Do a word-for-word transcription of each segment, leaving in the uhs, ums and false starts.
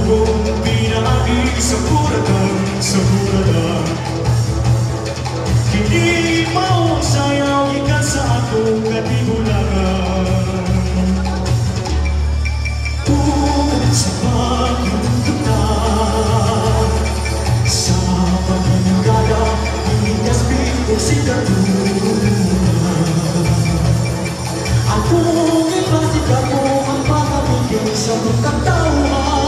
kong pinagi sa buradan, sa buradan. Hindi mao sayaw ikan sa atong katigulangan. Tungkol sa pagkakutang, sa pagkakagala, hinigas bito si katunan. Akong ipasikat mo ang pagkabigay sa pagkatauhan.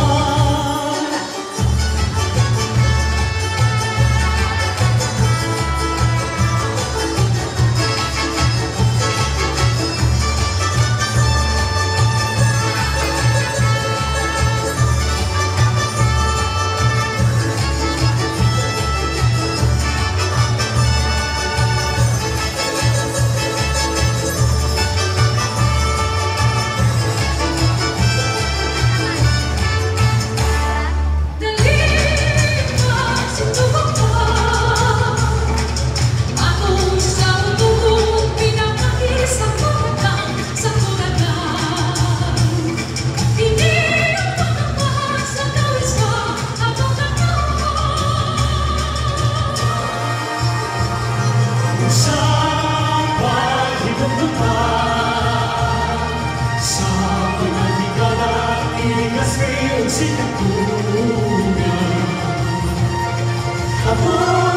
Si katunan, ako